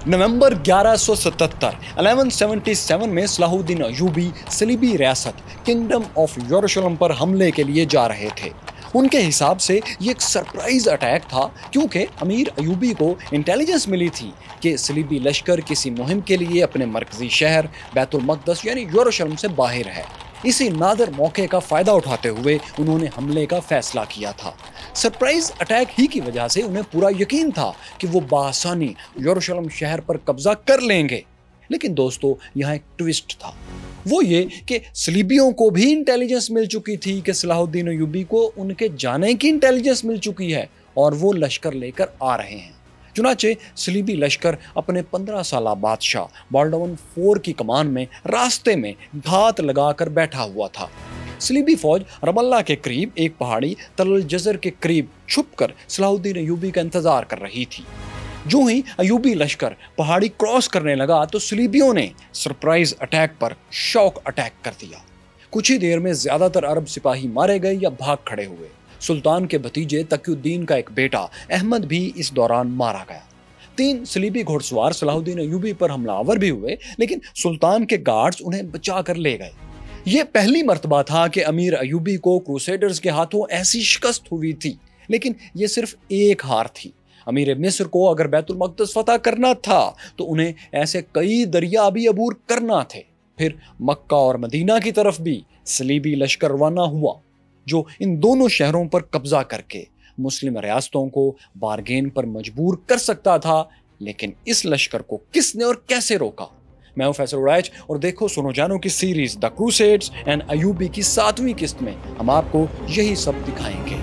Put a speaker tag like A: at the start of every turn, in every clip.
A: नवंबर 1177 1177 में सलाहुद्दीन अयूबी सलीबी रियासत kingdom of यरूशलेम पर हमले के लिए जा रहे थे। उनके हिसाब से ये एक सरप्राइज अटैक था, क्योंकि अमीर अयूबी को इंटेलिजेंस मिली थी कि सलीबी लश्कर किसी मुहिम के लिए अपने मरकजी शहर बैतुल मक़दस यानी यरूशलेम से बाहर है। इसी नादर मौके का फायदा उठाते हुए उन्होंने हमले का फैसला किया था। सरप्राइज अटैक ही की वजह से उन्हें पूरा यकीन था कि वो बासानी यरूशलेम शहर पर कब्जा कर लेंगे। लेकिन दोस्तों, यहाँ एक ट्विस्ट था, वो ये कि सलीबियों को भी इंटेलिजेंस मिल चुकी थी कि सलाहुद्दीन अयूबी को उनके जाने की इंटेलिजेंस मिल चुकी है और वो लश्कर लेकर आ रहे हैं। चुनाचे सलीबी लश्कर अपने 15 साला बादशाह बाल्डवन IV की कमान में रास्ते में घात लगाकर बैठा हुआ था। सलीबी फौज रमल्ला के करीब एक पहाड़ी तल जज़र के करीब छुपकर सलाहुद्दीन अयूबी का इंतजार कर रही थी। जो ही अयूबी लश्कर पहाड़ी क्रॉस करने लगा तो सलीबियों ने सरप्राइज अटैक पर शॉक अटैक कर दिया। कुछ ही देर में ज्यादातर अरब सिपाही मारे गए या भाग खड़े हुए। सुल्तान के भतीजे तकीउद्दीन का एक बेटा अहमद भी इस दौरान मारा गया। 3 सलीबी घुड़सवार सलाहुद्दीन अयूबी पर हमलावर भी हुए, लेकिन सुल्तान के गार्ड्स उन्हें बचा कर ले गए। ये पहली मर्तबा था कि अमीर अयूबी को क्रूसेडर्स के हाथों ऐसी शिकस्त हुई थी, लेकिन ये सिर्फ एक हार थी। अमीर मिस्र को अगर बैतुल मक़दस फतह करना था तो उन्हें ऐसे कई दरिया भी अबूर करना थे। फिर मक्का और मदीना की तरफ भी सलीबी लश्कर रवाना हुआ, जो इन दोनों शहरों पर कब्जा करके मुस्लिम रियासतों को बारगेन पर मजबूर कर सकता था। लेकिन इस लश्कर को किसने और कैसे रोका? मैं हूं फैसल उड़ैच और देखो सुनो जानो की series the crusades and Ayyubi की 7वीं किस्त में हम आपको यही सब दिखाएंगे।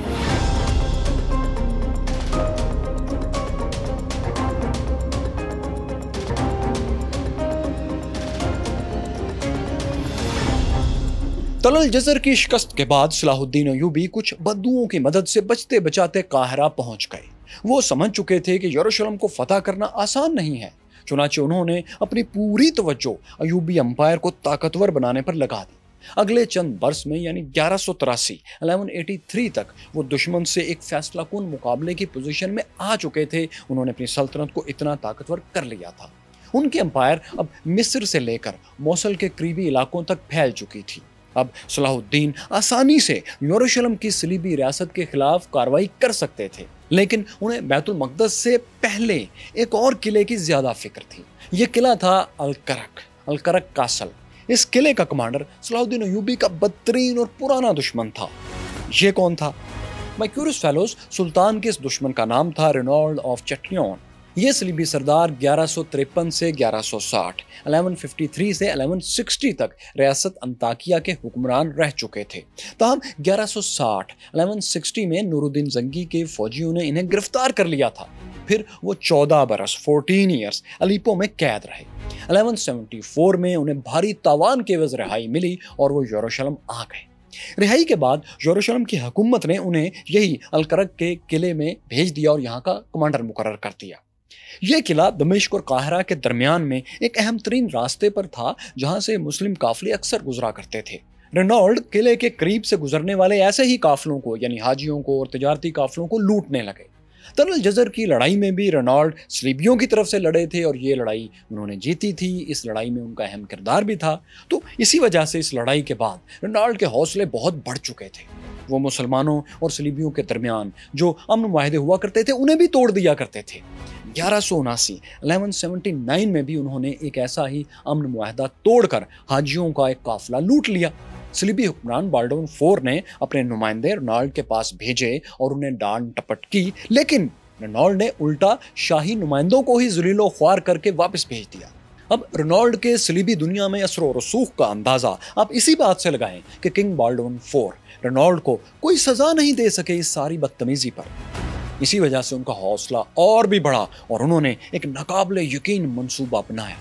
A: तलल जज़र की शिकस्त के बाद सलाहुद्दीन अयूबी कुछ बद्दुओं की मदद से बचते बचाते काहिरा पहुंच गए। वो समझ चुके थे कि यरूशलेम को फतह करना आसान नहीं है। चुनाचे उन्होंने अपनी पूरी तवज्जो अयूबी अंपायर को ताकतवर बनाने पर लगा दी। अगले चंद बरस में यानी 1183 1183 तक वो दुश्मन से एक फैसलाकुन मुकाबले की पोजीशन में आ चुके थे। उन्होंने अपनी सल्तनत को इतना ताकतवर कर लिया था। उनकी अंपायर अब मिस्र से लेकर मौसल के करीबी इलाकों तक फैल चुकी थी। अब सलाहुद्दीन आसानी से यरूशलेम की सलीबी रियासत के खिलाफ कार्रवाई कर सकते थे, लेकिन उन्हें बैतुल मक़दस से पहले एक और किले की ज्यादा फिक्र थी। यह किला था अलकरक कासल। इस किले का कमांडर सलाहुद्दीन अयूबी का बदतरीन और पुराना दुश्मन था। ये कौन था? माय क्यूरियस फेलोज, सुल्तान के इस दुश्मन का नाम था रेनॉल्ड ऑफ चैटियन। ये सलीबी सरदार 1153 से 1160, 1153 से 1160 तक रियासत अंताकिया के हुक्मरान रह चुके थे। ताहम 1160 1160 में नूरुद्दीन जंगी के फौजियों ने इन्हें गिरफ्तार कर लिया था। फिर वो 14 बरस 14 ईयर्स अलीपो में कैद रहे। 1174 में उन्हें भारी तावान के एवज रिहाई मिली और वो यरूशलेम आ गए। रिहाई के बाद यरूशलेम की हुकूमत ने उन्हें यही अलकरक के किले में भेज दिया और यहाँ का कमांडर मुकर्रर कर दिया। यह किला दमिश्क और काहिरा के दरमियान में एक अहम तरीन रास्ते पर था, जहां से मुस्लिम काफिले अक्सर गुजरा करते थे। रेनॉल्ड किले के करीब से गुजरने वाले ऐसे ही काफिलों को यानी हाजियों को और तिजारती काफिलों को लूटने लगे। तल जज़र की लड़ाई में भी रेनॉल्ड सलीबियों की तरफ से लड़े थे और ये लड़ाई उन्होंने जीती थी। इस लड़ाई में उनका अहम किरदार भी था। तो इसी वजह से इस लड़ाई के बाद रेनॉल्ड के हौसले बहुत बढ़ चुके थे। वो मुसलमानों और सलीबियों के दरमियान जो अमन मुआहदे हुआ करते थे उन्हें भी तोड़ दिया करते थे। 1179 1179 में भी उन्होंने एक ऐसा ही अमन मुआहदा तोड़कर हाजियों का एक काफिला लूट लिया। सलीबी हुक्मरान बाल्डवन IV ने अपने नुमाइंदे रेनॉल्ड के पास भेजे और उन्हें डांट टपट की, लेकिन रेनॉल्ड ने उल्टा शाही नुमाइंदों को ही ज़लीलो ख्वार करके वापस भेज दिया। अब रेनॉल्ड के सलीबी दुनिया में असर और रसूख का अंदाजा आप इसी बात से लगाएं कि किंग बाल्डवन IV रेनॉल्ड को कोई सजा नहीं दे सके इस सारी बदतमीजी पर। इसी वजह से उनका हौसला और भी बढ़ा और उन्होंने एक नाकाबिले यकीन मंसूबा अपनाया।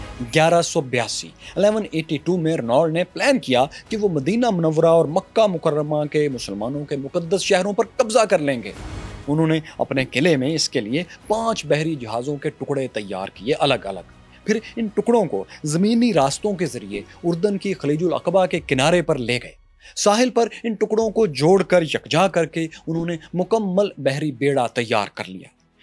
A: 1182 1182 में रेनॉल्ड ने प्लान किया कि वो मदीना मुनव्वरा और मक्का मुकर्रमा के मुसलमानों के मुकद्दस शहरों पर कब्जा कर लेंगे। उन्होंने अपने किले में इसके लिए 5 बहरी जहाज़ों के टुकड़े तैयार किए अलग अलग। फिर इन टुकड़ों को ज़मीनी रास्तों के जरिए उर्दन की खलीजुल अकबा के किनारे पर ले गए। साहिल पर इन टुकड़ों को जोड़कर यकजा करके उन्होंने मुकम्मल बहरी बेड़ा तैयार कर लिया।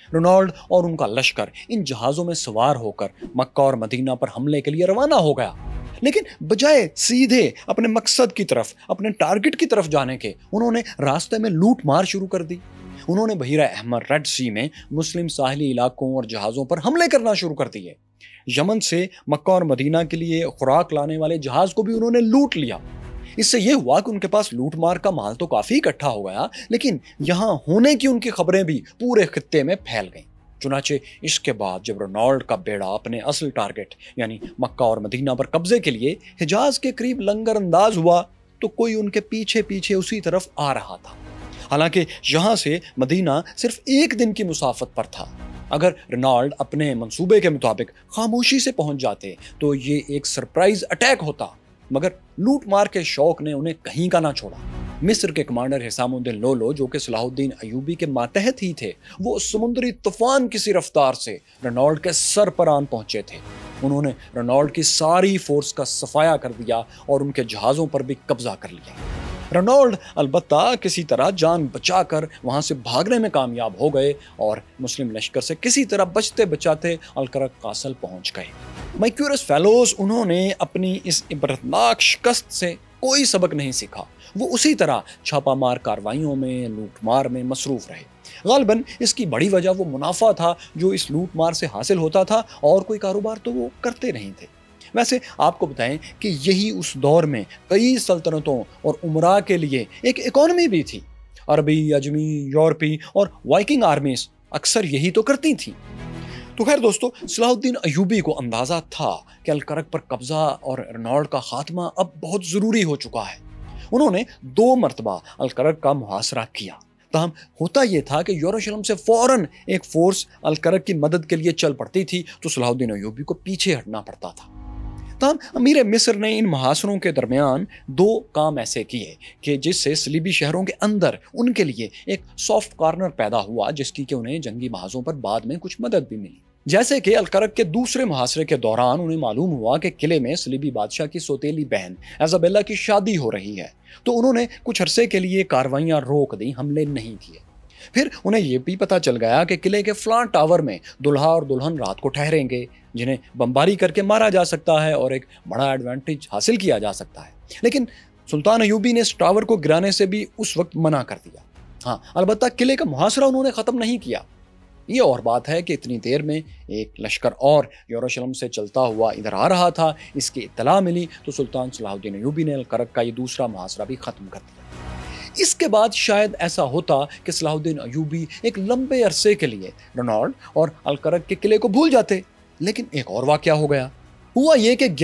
A: रोनाल्ड और उनका लश्कर इन जहाज़ों में सवार होकर मक्का और मदीना पर हमले के लिए रवाना हो गया, लेकिन बजाय सीधे अपने मकसद की तरफ, अपने टारगेट की तरफ जाने के, उन्होंने रास्ते में लूट मार शुरू कर दी। उन्होंने बहीरा अहमर, रेड सी में मुस्लिम साहिली इलाकों और जहाज़ों पर हमले करना शुरू कर दिए। यमन से मक्का और मदीना के लिए खुराक लाने वाले जहाज़ को भी उन्होंने लूट लिया। इससे यह हुआ कि उनके पास लूट मार का माल तो काफ़ी इकट्ठा हो गया, लेकिन यहाँ होने की उनकी खबरें भी पूरे खित्ते में फैल गईं। चुनाचे इसके बाद जब रोनाल्ड का बेड़ा अपने असल टारगेट यानी मक्का और मदीना पर कब्जे के लिए हिजाज के करीब लंगर अंदाज हुआ, तो कोई उनके पीछे पीछे उसी तरफ आ रहा था। हालांकि यहाँ से मदीना सिर्फ एक दिन की मुसाफत पर था। अगर रोनाल्ड अपने मंसूबे के मुताबिक खामोशी से पहुंच जाते तो ये एक सरप्राइज अटैक होता, मगर लूट मार के शौक ने उन्हें कहीं का ना छोड़ा। मिस्र के कमांडर हिसामुद्दीन लोलो, जो कि सलाहुद्दीन अयूबी के मातहत ही थे, वो समुद्री तूफान की सी रफ्तार से रोनाल्ड के सर पर आन पहुंचे थे। उन्होंने रोनाल्ड की सारी फोर्स का सफाया कर दिया और उनके जहाज़ों पर भी कब्जा कर लिया। रोनाल्ड अलबत्ता किसी तरह जान बचाकर वहां से भागने में कामयाब हो गए और मुस्लिम लश्कर से किसी तरह बचते बचाते अलकरक कासल पहुंच गए। मैक्यूरस फेलोज, उन्होंने अपनी इस इबरतनाक शिकस्त से कोई सबक नहीं सीखा। वो उसी तरह छापामार कार्रवाइयों में, लूटमार में मसरूफ रहे। गालिबन इसकी बड़ी वजह वो मुनाफा था जो इस लूटमार से हासिल होता था, और कोई कारोबार तो वो करते नहीं थे। वैसे आपको बताएं कि यही उस दौर में कई सल्तनतों और उमरा के लिए एक इकोनॉमी भी थी। अरबी, अजमी, यूरोपी और वाइकिंग आर्मीज अक्सर यही तो करती थीं। तो खैर दोस्तों, सलाहुद्दीन अयूबी को अंदाजा था कि अलकरक पर कब्जा और रोनाल्ड का खात्मा अब बहुत ज़रूरी हो चुका है। उन्होंने 2 मरतबा अलकरक का मुहासरा किया। ताहम होता यह था कि यरूशलेम से फौरन एक फोर्स अलकरक की मदद के लिए चल पड़ती थी, तो सलाहुद्दीन अयूबी को पीछे हटना पड़ता था। ताहम अमीर मिस्र ने इन मुहासरों के दरमियान 2 काम ऐसे किए कि जिससे सलीबी शहरों के अंदर उनके लिए एक सॉफ्ट कॉर्नर पैदा हुआ, जिसकी कि उन्हें जंगी महाजों पर बाद में कुछ मदद भी मिली। जैसे कि अलकरक के दूसरे मुहासरे के दौरान उन्हें मालूम हुआ कि किले में सलीबी बादशाह की सौतेली बहन इजाबेला की शादी हो रही है, तो उन्होंने कुछ अरसे के लिए कार्रवाइयां रोक दी, हमले नहीं किए। फिर उन्हें यह भी पता चल गया कि किले के फ्लां टावर में दुल्हा और दुल्हन रात को ठहरेंगे, जिन्हें बमबारी करके मारा जा सकता है और एक बड़ा एडवांटेज हासिल किया जा सकता है। लेकिन सुल्तान अयूबी ने इस टावर को गिराने से भी उस वक्त मना कर दिया। हाँ, अलबत्ता किले का मुहासरा उन्होंने ख़त्म नहीं किया। ये और बात है कि इतनी देर में एक लश्कर और यरूशलेम से चलता हुआ इधर आ रहा था। इसकी इत्तला मिली तो सुल्तान सलाहुद्दीन अयूबी ने अलकरक का ये दूसरा मुहासरा भी ख़त्म कर दिया। इसके बाद शायद ऐसा होता कि सलाहुद्दीन अयूबी एक लंबे अरसे के लिए रोनाल्ड और अलकरक के किले को भूल जाते। लेकिन एक और वाकया हो गया। हुआ यह कि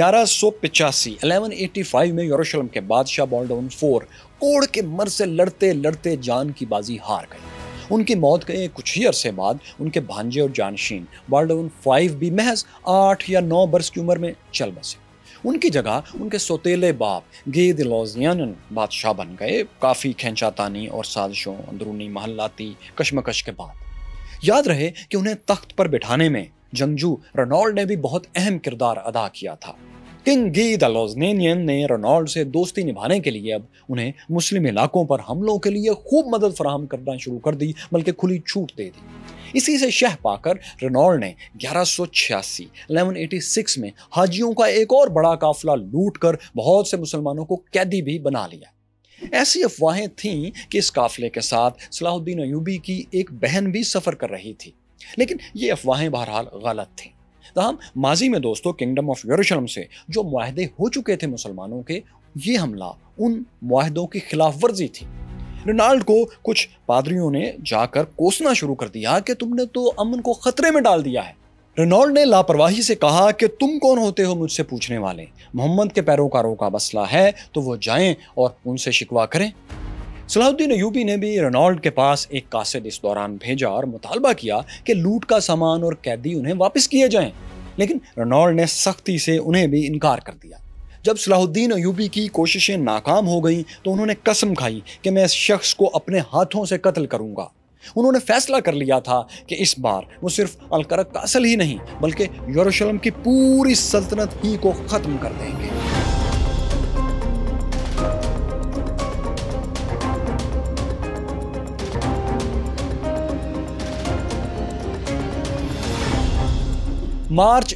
A: 1185 में यरूशलेम के बादशाह बाल्डोन IV कोढ़ के मर से लड़ते लड़ते जान की बाजी हार गए। उनकी मौत के कुछ ही अरसे बाद उनके भांजे और जानशीन बाल्डोन V भी महज 8 या 9 बरस की उम्र में चल बसे। उनकी जगह उनके सौतेले बाप गेदलोजियन बादशाह बन गए। काफ़ी खींचातानी और साजिशों, अंदरूनी महल्लाती कशमकश के बाद याद रहे कि उन्हें तख्त पर बिठाने में जंगजू रोनाल्ड ने भी बहुत अहम किरदार अदा किया था। किंग गेदलोजियन ने रोनाल्ड से दोस्ती निभाने के लिए अब उन्हें मुस्लिम इलाकों पर हमलों के लिए खूब मदद फराहम करना शुरू कर दी, बल्कि खुली छूट दे दी। इसी से शह पाकर रोनाल्ड ने 1186 में हाजियों का एक और बड़ा काफिला लूट कर बहुत से मुसलमानों को कैदी भी बना लिया। ऐसी अफवाहें थीं कि इस काफिले के साथ सलाहुद्दीन अयूबी की एक बहन भी सफर कर रही थी, लेकिन ये अफवाहें बहरहाल गलत थीं। ताहम माजी में दोस्तों किंगडम ऑफ यरूशलेम से जो मुआहदे हो चुके थे मुसलमानों के, ये हमला उन मुआहदों की खिलाफ वर्जी थी। रोनाल्ड को कुछ पादरियों ने जाकर कोसना शुरू कर दिया कि तुमने तो अमन को खतरे में डाल दिया है। रोनाल्ड ने लापरवाही से कहा कि तुम कौन होते हो मुझसे पूछने वाले? मोहम्मद के पैरोकारों का मसला है तो वो जाएं और उनसे शिकवा करें। सलाहुद्दीन अयूबी ने भी रोनाल्ड के पास एक कासिद इस दौरान भेजा और मुतालबा किया कि लूट का सामान और कैदी उन्हें वापस किए जाएं, लेकिन रोनाल्ड ने सख्ती से उन्हें भी इनकार कर दिया। जब सलाहुद्दीन अयूबी की कोशिशें नाकाम हो गईं तो उन्होंने कसम खाई कि मैं इस शख्स को अपने हाथों से कत्ल करूंगा। उन्होंने फैसला कर लिया था कि इस बार वो सिर्फ अलकरक कासल ही नहीं बल्कि यरूशलेम की पूरी सल्तनत ही को खत्म कर देंगे। मार्च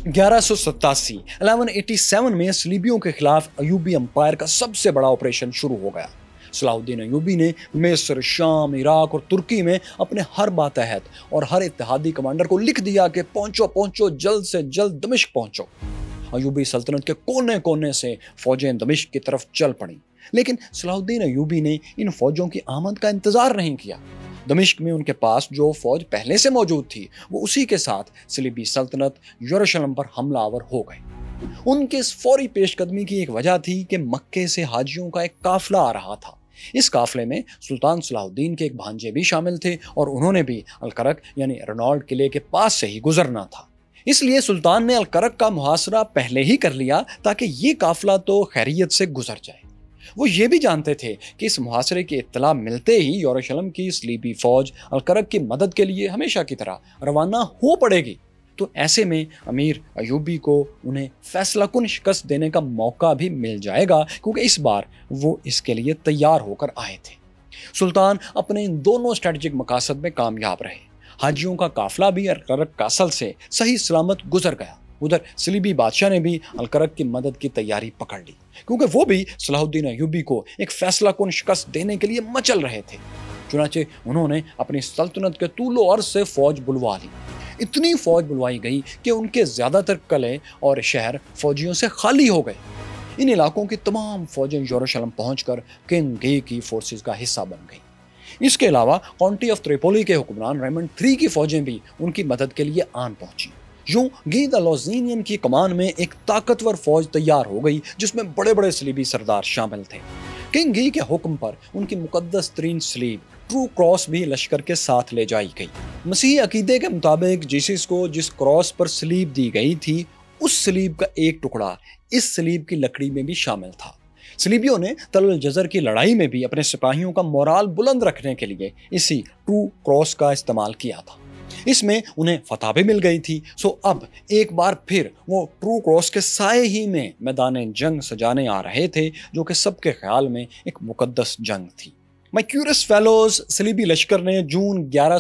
A: 1187 1187 में सलीबियों के खिलाफ अयूबी अंपायर का सबसे बड़ा ऑपरेशन शुरू हो गया। सलाहुद्दीन अयूबी ने मिस्र, शाम, इराक और तुर्की में अपने हर मातहत और हर इत्तेहादी कमांडर को लिख दिया कि पहुंचो पहुंचो, जल्द से जल्द दमिश्क पहुंचो। अयूबी सल्तनत के कोने कोने से फौजें दमिश्क की तरफ चल पड़ी, लेकिन सलाहुद्दीन अयूबी ने इन फौजों की आमद का इंतजार नहीं किया। दमिश्क में उनके पास जो फौज पहले से मौजूद थी, वो उसी के साथ सलीबी सल्तनत यरूशलेम पर हमलावर हो गई। उनके इस फौरी पेशकदमी की एक वजह थी कि मक्के से हाजियों का एक काफिला आ रहा था। इस काफिले में सुल्तान सलाहुद्दीन के एक भांजे भी शामिल थे और उन्होंने भी अलकरक यानी रेनॉल्ड किले के पास से ही गुजरना था। इसलिए सुल्तान ने अलकरक का मुहासरा पहले ही कर लिया ताकि ये काफिला तो खैरियत से गुजर जाए। वो ये भी जानते थे कि इस मुहासरे की इत्तला मिलते ही यरूशलेम की सलीबी फौज अलकरक की मदद के लिए हमेशा की तरह रवाना हो पड़ेगी। तो ऐसे में अमीर अयूबी को उन्हें फैसला कुन शिकस्त देने का मौका भी मिल जाएगा, क्योंकि इस बार वो इसके लिए तैयार होकर आए थे। सुल्तान अपने इन दोनों स्ट्रेटेजिक मकासद में कामयाब रहे। हाजियों का काफिला भी अलकरक कासल से सही सलामत गुजर गया। उधर सलीबी बादशाह ने भी अलकरक की मदद की तैयारी पकड़ ली, क्योंकि वो भी सलाहुद्दीन अयूबी को एक फैसला कुन शिकस्त देने के लिए मचल रहे थे। चुनाचे उन्होंने अपनी सल्तनत के तूलो अर्ज से फौज बुलवा ली। इतनी फौज बुलवाई गई कि उनके ज्यादातर किले और शहर फौजियों से खाली हो गए। इन इलाकों की तमाम फौजें यरूशलेम पहुंचकर किंग गी की फोर्सेस का हिस्सा बन गई। इसके अलावा काउंटी ऑफ त्रिपोली के हुक्मरान रेमंड III की फौजें भी उनकी मदद के लिए आन पहुंची। यूं गी द लॉज़िनियन की कमान में एक ताकतवर फौज तैयार हो गई, जिसमें बड़े बड़े सलीबी सरदार शामिल थे। किंग गी के हुक्म पर उनकी मुकद्दस तरीन सलीब ट्रू क्रॉस भी लश्कर के साथ ले जाई गई। मसीही अकीदे के मुताबिक जीसस को जिस क्रॉस पर सलीब दी गई थी, उस सलीब का एक टुकड़ा इस सलीब की लकड़ी में भी शामिल था। सलीबियों ने तलल जजर की लड़ाई में भी अपने सिपाहियों का मोराल बुलंद रखने के लिए इसी ट्रू क्रॉस का इस्तेमाल किया था। इसमें उन्हें फतह भी मिल गई थी। सो अब एक बार फिर वो ट्रू क्रॉस के साए ही में मैदान जंग सजाने आ रहे थे, जो कि सबके ख्याल में एक मुकद्दस जंग थी। मैक्यूरस फेलोज सलीबी लश्कर ने जून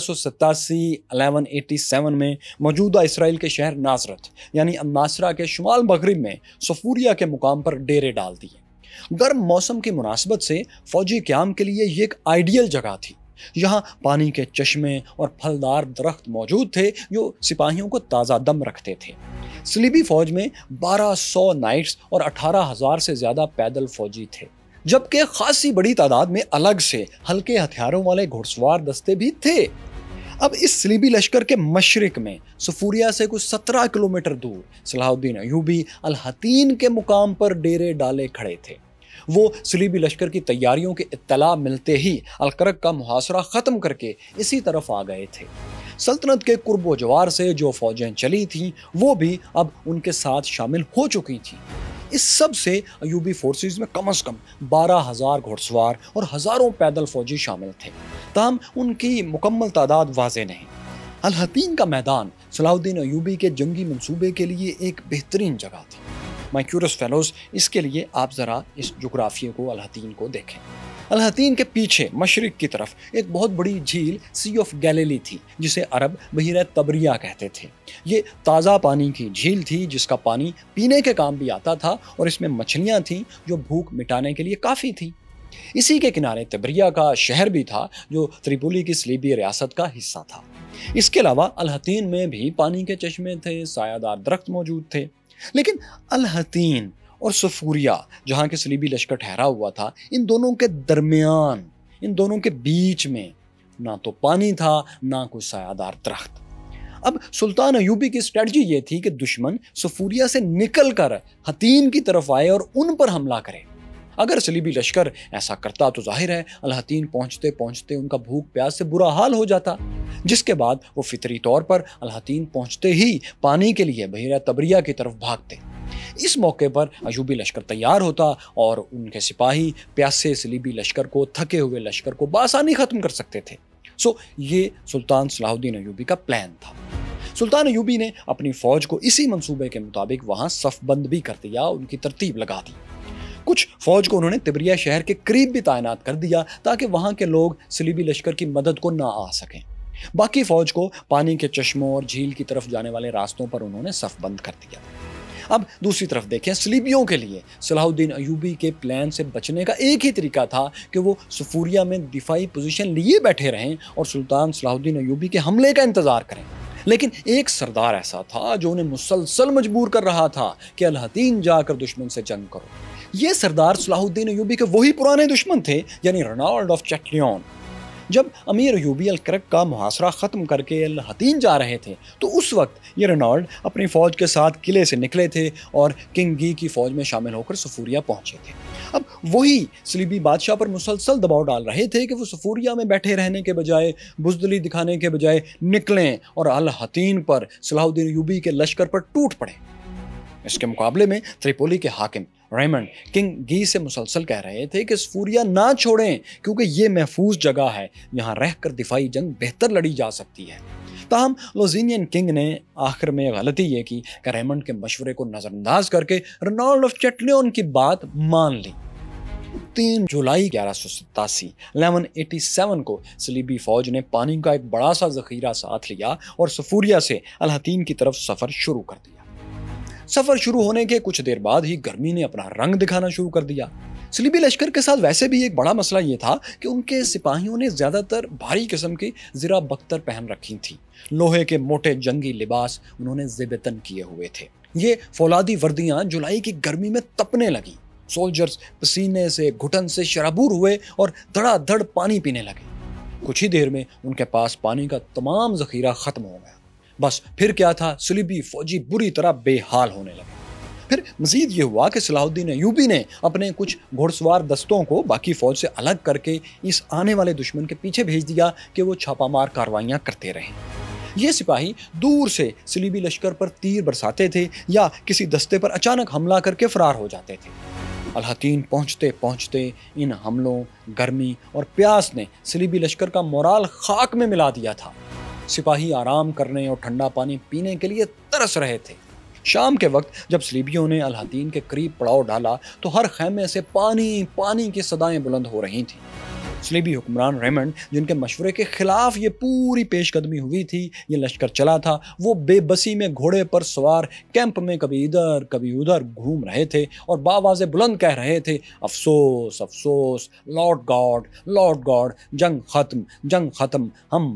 A: 1187 1187 में मौजूदा इसराइल के शहर नाजरत यानी अन्नासरा के शुमाल मगरिब में सफूरिया के मुकाम पर डेरे डाल दिए। गर्म मौसम की मुनासबत से फौजी क़याम के लिए ये एक आइडियल जगह थी। यहाँ पानी के चश्मे और फलदार दरख्त मौजूद थे जो सिपाहियों को ताज़ा दम रखते थे। सलीबी फौज में 1200 नाइट्स और 18,000 से ज़्यादा पैदल फौजी थे, जबकि खासी बड़ी तादाद में अलग से हल्के हथियारों वाले घुड़सवार दस्ते भी थे। अब इस सलीबी लश्कर के मशरिक में सफूरिया से कुछ 17 किलोमीटर दूर सलाहुद्दीन अयूबी अल हतीन के मुकाम पर डेरे डाले खड़े थे। वो सलीबी लश्कर की तैयारियों की इत्तला मिलते ही अलकरक का मुहासरा ख़त्म करके इसी तरफ आ गए थे। सल्तनत के कुर्बो जवार से जो फौजें चली थीं, वो भी अब उनके साथ शामिल हो चुकी थीं। इस सब से अयूबी फोर्सेस में कम से कम 12,000 घुड़सवार और हज़ारों पैदल फौजी शामिल थे, ताहम उनकी मुकम्मल तादाद वाज़े नहीं। अल हतीन का मैदान सलाहुद्दीन अयूबी के जंगी मंसूबे के लिए एक बेहतरीन जगह थी। मैक्यूरस फेलोज इसके लिए आप ज़रा इस जोग्राफिया को अल हतीन को देखें। अल हतीन के पीछे मशरिक की तरफ एक बहुत बड़ी झील सी ऑफ गैलिली थी, जिसे अरब बहीर तबरिया कहते थे। ये ताज़ा पानी की झील थी जिसका पानी पीने के काम भी आता था और इसमें मछलियाँ थीं जो भूख मिटाने के लिए काफ़ी थी। इसी के किनारे तबरिया का शहर भी था जो त्रिपोली की सलीबी रियासत का हिस्सा था। इसके अलावा अल हतीन में भी पानी के चश्मे थे, सायादार दरख्त मौजूद थे। लेकिन अल हतीन और सफूरिया जहाँ के सलीबी लश्कर ठहरा हुआ था, इन दोनों के दरमियान, इन दोनों के बीच में ना तो पानी था ना कोई सायादार दरख्त। अब सुल्तान अयूबी की स्ट्रेटजी ये थी कि दुश्मन सफूरिया से निकलकर हतीन की तरफ आए और उन पर हमला करे। अगर सलीबी लश्कर ऐसा करता तो जाहिर है अल हतीन पहुंचते पहुंचते उनका भूख प्यास से बुरा हाल हो जाता, जिसके बाद वो फितरी तौर पर अल हतीन पहुंचते ही पानी के लिए बहीरा तबरिया की तरफ भागते। इस मौके पर अयूबी लश्कर तैयार होता और उनके सिपाही प्यासे सलीबी लश्कर को, थके हुए लश्कर को बासानी ख़त्म कर सकते थे। सो ये सुल्तान सलाहुद्दीन अयूबी का प्लान था। सुल्तान अयूबी ने अपनी फ़ौज को इसी मंसूबे के मुताबिक वहाँ सफ़बंद भी कर दिया, उनकी तरतीब लगा दी। कुछ फ़ौज को उन्होंने तिब्रिया शहर के करीब भी तैनात कर दिया ताकि वहाँ के लोग सलीबी लश्कर की मदद को ना आ सकें। बाकी फौज को पानी के चश्मों और झील की तरफ जाने वाले रास्तों पर उन्होंने सफ बंद कर दिया। अब दूसरी तरफ देखें, सलीबियों के लिए सलाहुद्दीन अयूबी के प्लान से बचने का एक ही तरीका था कि वो सफूरिया में दिफाई पोजीशन लिए बैठे रहें और सुल्तान सलाहुद्दीन अयूबी के हमले का इंतजार करें। लेकिन एक सरदार ऐसा था जो उन्हें मुसलसल मजबूर कर रहा था कि अल-हतीन जाकर दुश्मन से जंग करो। ये सरदार सलाहुद्दीन अयूबी के वही पुराने दुश्मन थे, यानी रेनाल्ड ऑफ चैटलियन। जब अमीर अयूबी अल-करक का मुहासरा ख़त्म करके अल-हतीन जा रहे थे तो उस वक्त ये रेनाल्ड अपनी फ़ौज के साथ किले से निकले थे और किंग गी की फ़ौज में शामिल होकर सफूरिया पहुंचे थे। अब वही सलीबी बादशाह पर मुसलसल दबाव डाल रहे थे कि वो सफूरिया में बैठे रहने के बजाय, बुज़दिली दिखाने के बजाय निकलें और अल-हतीन पर सलाहुद्दीन अयूबी के लश्कर पर टूट पड़े। इसके मुकाबले में त्रिपोली के हाकिम रेमंड किंग गी से मुसलसल कह रहे थे कि सफूरिया ना छोड़ें क्योंकि ये महफूज जगह है, यहाँ रहकर दिफाई जंग बेहतर लड़ी जा सकती है। ताहम लोज़िनियन किंग ने आखिर में गलती ये की कि रेमंड के मशवरे को नज़रअंदाज करके रेनाल्ड ऑफ चैटलियन की बात मान ली। 3 जुलाई 1187 1187 को सलीबी फौज ने पानी का एक बड़ा सा जखीरा साथ लिया और सफूरिया से अल-हतीन की तरफ सफर शुरू कर दिया। सफर शुरू होने के कुछ देर बाद ही गर्मी ने अपना रंग दिखाना शुरू कर दिया। सलीबी लश्कर के साथ वैसे भी एक बड़ा मसला ये था कि उनके सिपाहियों ने ज्यादातर भारी किस्म की ज़िरा बख्तर पहन रखी थी। लोहे के मोटे जंगी लिबास उन्होंने ज़ेबतन किए हुए थे। ये फौलादी वर्दियां जुलाई की गर्मी में तपने लगी। सोल्जर्स पसीने से, घुटन से शराबूर हुए और धड़ाधड़ पानी पीने लगे। कुछ ही देर में उनके पास पानी का तमाम जखीरा खत्म हो गया। बस फिर क्या था, सलीबी फौजी बुरी तरह बेहाल होने लगे। फिर मजीद ये हुआ कि सलाहुद्दीन अयूबी ने अपने कुछ घुड़सवार दस्तों को बाकी फौज से अलग करके इस आने वाले दुश्मन के पीछे भेज दिया कि वो छापामार कार्रवाइयां करते रहें। ये सिपाही दूर से सलीबी लश्कर पर तीर बरसाते थे या किसी दस्ते पर अचानक हमला करके फरार हो जाते थे। अल-हतीन पहुंचते पहुंचते इन हमलों, गर्मी और प्यास ने सलीबी लश्कर का मोराल खाक में मिला दिया था। सिपाही आराम करने और ठंडा पानी पीने के लिए तरस रहे थे। शाम के वक्त जब सलीबियों ने अल-हतीन के करीब पड़ाव डाला तो हर खेमे से पानी पानी की सदाएं बुलंद हो रही थीं। सलीबी हुक्मरान रेमंड, जिनके मशवरे के खिलाफ ये पूरी पेशकदमी हुई थी, ये लश्कर चला था, वो बेबसी में घोड़े पर सवार कैंप में कभी इधर कभी उधर घूम रहे थे और बावाज़े बुलंद कह रहे थे, अफसोस अफसोस, लॉर्ड गॉड, जंग खत्म, हम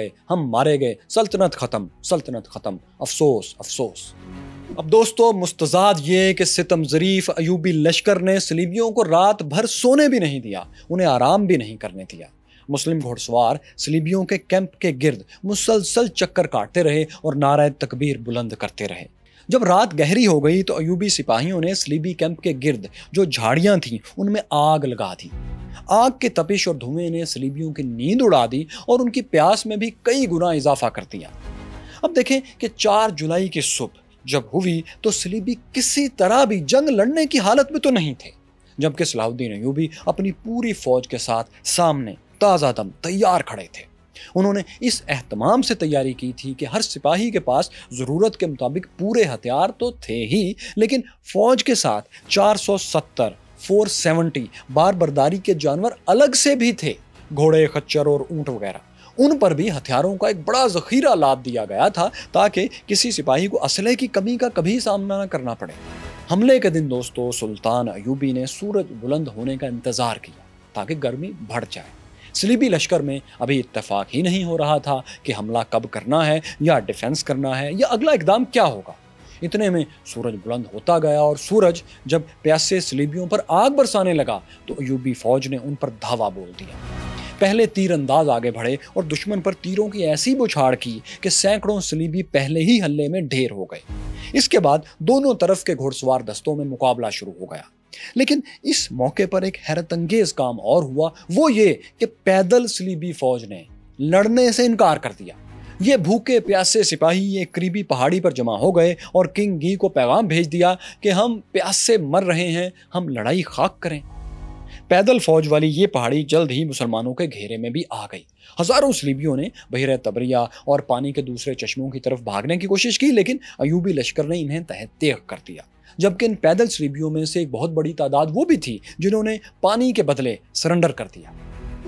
A: मारे गए, सल्तनत खत्म, अफसोस अफसोस। अब दोस्तों, मुस्तज़ाद ये कि सितम ज़रीफ़ अयूबी लश्कर ने सलीबियों को रात भर सोने भी नहीं दिया, उन्हें आराम भी नहीं करने दिया। मुस्लिम घुड़सवार सलीबियों के कैंप के गिर्द मुसलसल चक्कर काटते रहे और नारे तकबीर बुलंद करते रहे। जब रात गहरी हो गई तो अयूबी सिपाहियों ने सलीबी कैंप के गिर्द जो झाड़ियाँ थीं उनमें आग लगा दी। आग के तपिश और धुएं ने सलीबियों की नींद उड़ा दी और उनकी प्यास में भी कई गुना इजाफा कर दिया। अब देखें कि 4 जुलाई की सुबह जब हुई तो सलीबी किसी तरह भी जंग लड़ने की हालत में तो नहीं थे, जबकि सलाहुद्दीन अयूबी अपनी पूरी फौज के साथ सामने ताज़ा दम तैयार खड़े थे। उन्होंने इस एहतमाम से तैयारी की थी कि हर सिपाही के पास ज़रूरत के मुताबिक पूरे हथियार तो थे ही, लेकिन फौज के साथ 470 बार बर्दारी के जानवर अलग से भी थे, घोड़े, खच्चर और ऊंट वगैरह। उन पर भी हथियारों का एक बड़ा ज़ख़ीरा लाद दिया गया था ताकि किसी सिपाही को असलहे की कमी का कभी सामना न करना पड़े। हमले के दिन दोस्तों, सुल्तान अयूबी ने सूरज बुलंद होने का इंतज़ार किया ताकि गर्मी बढ़ जाए। सलीबी लश्कर में अभी इत्तेफाक ही नहीं हो रहा था कि हमला कब करना है या डिफेंस करना है या अगला इकदाम क्या होगा। इतने में सूरज बुलंद होता गया और सूरज जब प्यासे सलीबियों पर आग बरसाने लगा तो अयूबी फौज ने उन पर धावा बोल दिया। पहले तीरंदाज आगे बढ़े और दुश्मन पर तीरों की ऐसी बौछार की कि सैकड़ों सलीबी पहले ही हल्ले में ढेर हो गए। इसके बाद दोनों तरफ के घुड़सवार दस्तों में मुकाबला शुरू हो गया। लेकिन इस मौके पर एक हैरत अंगेज काम और हुआ, वो ये कि पैदल सलीबी फौज ने लड़ने से इनकार कर दिया। ये भूखे प्यासे सिपाही एक करीबी पहाड़ी पर जमा हो गए और किंग गी को पैगाम भेज दिया कि हम प्यास से मर रहे हैं, हम लड़ाई खाक करें। पैदल फौज वाली ये पहाड़ी जल्द ही मुसलमानों के घेरे में भी आ गई। हजारों सलीबियों ने बहिर तबरिया और पानी के दूसरे चश्मों की तरफ भागने की कोशिश की, लेकिन अयूबी लश्कर ने इन्हें तहत-तेग कर दिया। जबकि इन पैदल सलीबियों में से एक बहुत बड़ी तादाद वो भी थी जिन्होंने पानी के बदले सरेंडर कर दिया।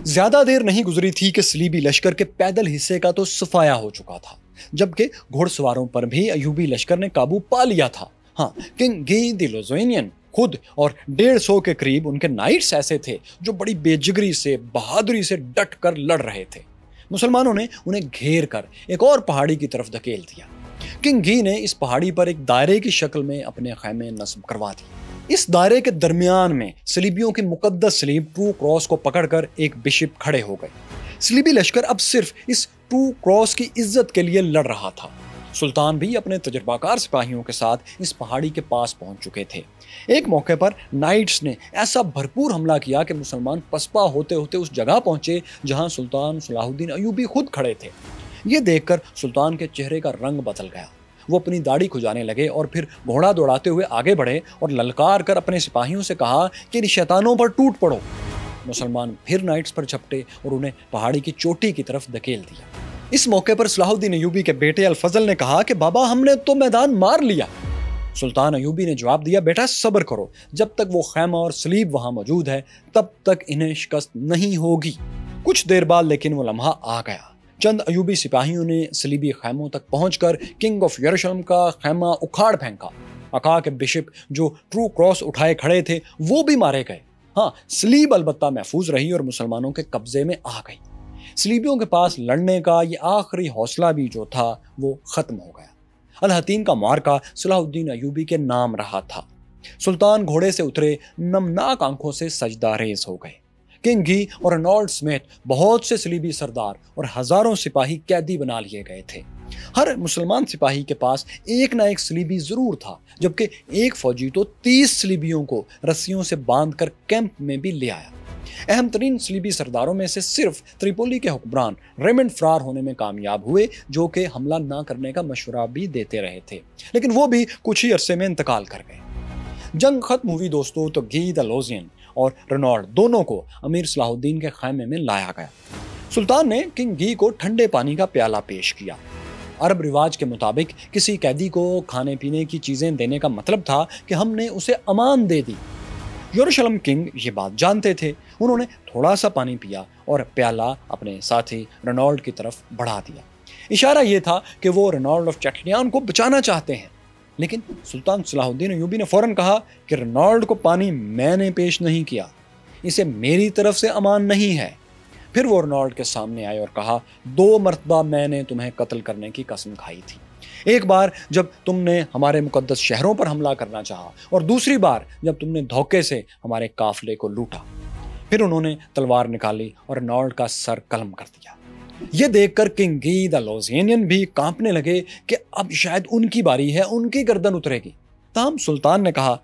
A: ज्यादा देर नहीं गुजरी थी कि सलीबी लश्कर के पैदल हिस्से का तो सफाया हो चुका था, जबकि घुड़सवारों पर भी अयूबी लश्कर ने काबू पा लिया था। हाँ, किंग गी द लोज़ेनियन खुद और 150 के करीब उनके नाइट्स ऐसे थे जो बड़ी बेजिगरी से, बहादुरी से डट कर लड़ रहे थे। मुसलमानों ने उन्हें घेर कर एक और पहाड़ी की तरफ धकेल दिया। किंग गी ने इस पहाड़ी पर एक दायरे की शक्ल में अपने खैमे नस्ब करवा दिए। इस दायरे के दरमियान में सलीबियों की मुकद्दस सलीब ट्रू क्रॉस को पकड़कर एक बिशप खड़े हो गए। सलीबी लश्कर अब सिर्फ इस ट्रू क्रॉस की इज्जत के लिए लड़ रहा था। सुल्तान भी अपने तजुर्बाकार सिपाहियों के साथ इस पहाड़ी के पास पहुंच चुके थे। एक मौके पर नाइट्स ने ऐसा भरपूर हमला किया कि मुसलमान पसपा होते होते उस जगह पहुंचे जहां सुल्तान सलाहुद्दीन अयूबी खुद खड़े थे। ये देखकर सुल्तान के चेहरे का रंग बदल गया। वो अपनी दाढ़ी खुजाने लगे और फिर घोड़ा दौड़ाते हुए आगे बढ़े और ललकार कर अपने सिपाहियों से कहा कि इन शैतानों पर टूट पड़ो। मुसलमान फिर नाइट्स पर झपटे और उन्हें पहाड़ी की चोटी की तरफ धकेल दिया। इस मौके पर सलाहुद्दीन अयूबी के बेटे अल फजल ने कहा कि बाबा, हमने तो मैदान मार लिया। सुल्तान अयूबी ने जवाब दिया, बेटा सब्र करो, जब तक वो खैमा और सलीब वहां मौजूद है तब तक इन्हें शिकस्त नहीं होगी। कुछ देर बाद लेकिन वो लम्हा आ गया। चंद अयूबी सिपाहियों ने सलीबी खैमों तक पहुंचकर किंग ऑफ यरूशलेम का खैमा उखाड़ फेंका। अका के बिशप जो ट्रू क्रॉस उठाए खड़े थे वो भी मारे गए। हाँ, सलीब अलबत्ता महफूज रही और मुसलमानों के कब्जे में आ गई। सलीबियों के पास लड़ने का ये आखिरी हौसला भी जो था वो खत्म हो गया। अल-हतीन का मार्का सलाहुद्दीन अयूबी के नाम रहा था। सुल्तान घोड़े से उतरे, नमनाक आंखों से सजदा रेज हो गए। किंग गी और रेनॉल्ड समेत बहुत से सलीबी सरदार और हजारों सिपाही कैदी बना लिए गए थे। हर मुसलमान सिपाही के पास एक ना एक सलीबी जरूर था, जबकि एक फौजी तो 30 सलीबियों को रस्सियों से बांधकर कैंप में भी ले आया। अहम तरीन सलीबी सरदारों में से सिर्फ त्रिपोली के हुक्मरान रेमंड फरार होने में कामयाब हुए, जो कि हमला ना करने का मशवरा भी देते रहे थे, लेकिन वो भी कुछ ही अरसे में इंतकाल कर गए। जंग खत्म हुई दोस्तों तो गी द लोज़ियन और रेनॉल्ड दोनों को अमीर सलाहुद्दीन के खैमे में लाया गया। सुल्तान ने किंग गी को ठंडे पानी का प्याला पेश किया। अरब रिवाज के मुताबिक किसी कैदी को खाने पीने की चीजें देने का मतलब था कि हमने उसे अमान दे दी। यरूशलेम किंग ये बात जानते थे। उन्होंने थोड़ा सा पानी पिया और प्याला अपने साथी रेनॉल्ड की तरफ बढ़ा दिया। इशारा यह था कि वो रेनॉल्ड ऑफ चैटलियान को बचाना चाहते हैं, लेकिन सुल्तान सलाहुद्दीन अयूबी ने फौरन कहा कि रेनॉल्ड को पानी मैंने पेश नहीं किया, इसे मेरी तरफ से अमान नहीं है। फिर वो रेनॉल्ड के सामने आए और कहा, 2 मरतबा मैंने तुम्हें कत्ल करने की कसम खाई थी। एक बार जब तुमने हमारे मुकद्दस शहरों पर हमला करना चाहा और दूसरी बार जब तुमने धोखे से हमारे काफिले को लूटा। फिर उन्होंने तलवार निकाली और रेनॉल्ड का सर कलम कर दिया। यह देखकर किंग गी द लोज़ेनियन भी कांपने लगे कि अब शायद उनकी बारी है, उनकी गर्दन उतरेगी। ताहम सुल्तान ने कहा,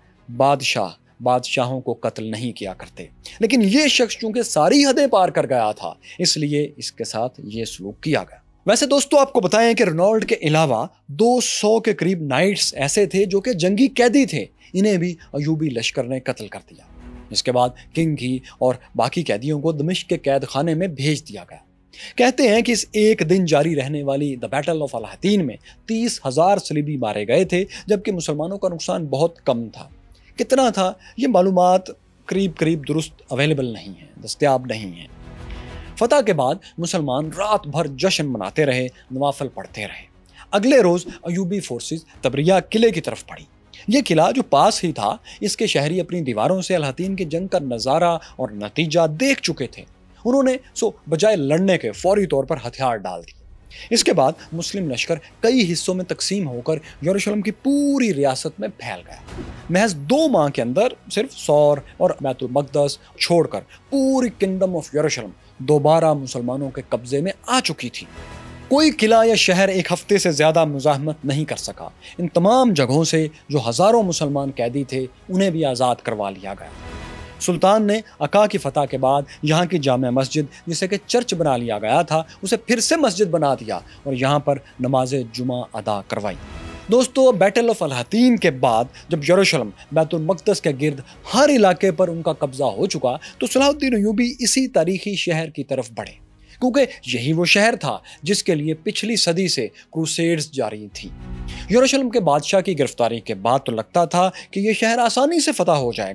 A: बादशाहों को कत्ल नहीं किया करते, लेकिन यह शख्स चूंकि सारी हदें पार कर गया था इसलिए इसके साथ ये सलूक किया गया। वैसे दोस्तों आपको बताएं कि रेनॉल्ड के अलावा 200 के करीब नाइट्स ऐसे थे जो कि जंगी कैदी थे। इन्हें भी अयूबी लश्कर ने कत्ल कर दिया। इसके बाद किंग गी और बाकी कैदियों को दमिश्क के कैद खाने में भेज दिया गया। कहते हैं कि इस एक दिन जारी रहने वाली द बैटल ऑफ अल-हतीन में 30,000 सलीबी मारे गए थे, जबकि मुसलमानों का नुकसान बहुत कम था। कितना था ये मालूमात करीब दुरुस्त अवेलेबल नहीं है, दस्तयाब नहीं है। फतह के बाद मुसलमान रात भर जश्न मनाते रहे, नवाफल पढ़ते रहे। अगले रोज अयूबी फोर्सेस तबरिया किले की तरफ बढ़ी। ये किला जो पास ही था, इसके शहरी अपनी दीवारों से अल-हतीन की जंग का नज़ारा और नतीजा देख चुके थे। उन्होंने बजाय लड़ने के फौरी तौर पर हथियार डाल दिए। इसके बाद मुस्लिम लश्कर कई हिस्सों में तकसीम होकर यरूशलेम की पूरी रियासत में फैल गया। महज 2 माह के अंदर सिर्फ सौर और बैतुल मक़दस छोड़कर पूरी किंगडम ऑफ यरूशलेम दोबारा मुसलमानों के कब्जे में आ चुकी थी। कोई किला या शहर एक हफ्ते से ज्यादा मुज़ाहमत नहीं कर सका। इन तमाम जगहों से जो हजारों मुसलमान कैदी थे उन्हें भी आज़ाद करवा लिया गया। सुल्तान ने अका की फतह के बाद यहाँ की जामे मस्जिद, जिसे कि चर्च बना लिया गया था, उसे फिर से मस्जिद बना दिया और यहाँ पर नमाज जुमा अदा करवाई। दोस्तों बैटल ऑफ अल-हतीन के बाद जब यरूशलेम बैतुल मक़दस के गिर्द हर इलाके पर उनका कब्जा हो चुका तो सलाहुद्दीन अयूबी इसी तारीखी शहर की तरफ बढ़े, क्योंकि यही वो शहर था जिसके लिए पिछली सदी से क्रूसेड्स जारी थी। यरूशलेम के बादशाह की गिरफ्तारी के बाद तो लगता था कि यह शहर आसानी से फतह हो जाएगा,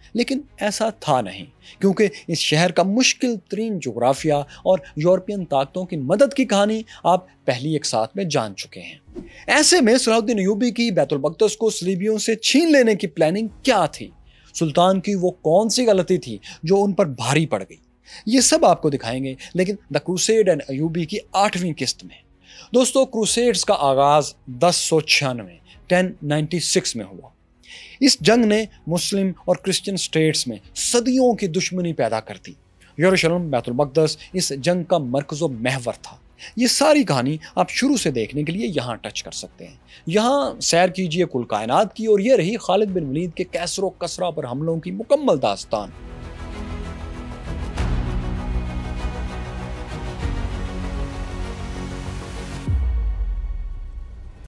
A: لیکن ایسا تھا نہیں، کیونکہ اس شہر کا مشکل ترین جغرافیہ اور یورپین طاقتوں کی مدد کی کہانی آپ پہلی ایک ساتھ میں جان چکے ہیں۔ ایسے میں صلاح الدین ایوبی کی بیت المقدس کو صلیبیوں سے چھین لینے کی پلاننگ کیا تھی؟ سلطان کی وہ کون سی غلطی تھی جو ان پر بھاری پڑ گئی؟ یہ سب آپ کو دکھائیں گے، لیکن دا کروسیڈ اینڈ ایوبی کی 8ویں قسط میں۔ دوستو، کروسیڈز کا آغاز 1096 میں ہوا۔ اس جنگ نے مسلم اور کرسچن سٹیٹس میں صدیوں کی دشمنی پیدا کر دی۔ یروشلم بیت المقدس اس جنگ کا مرکز و محور تھا۔ یہ ساری کہانی آپ شروع سے دیکھنے کے لیے یہاں ٹچ کر سکتے ہیں۔ یہاں سیر کیجئے کل کائنات کی، اور یہ رہی خالد بن ولید کے کیسر و کسرا پر حملوں کی مکمل داستان۔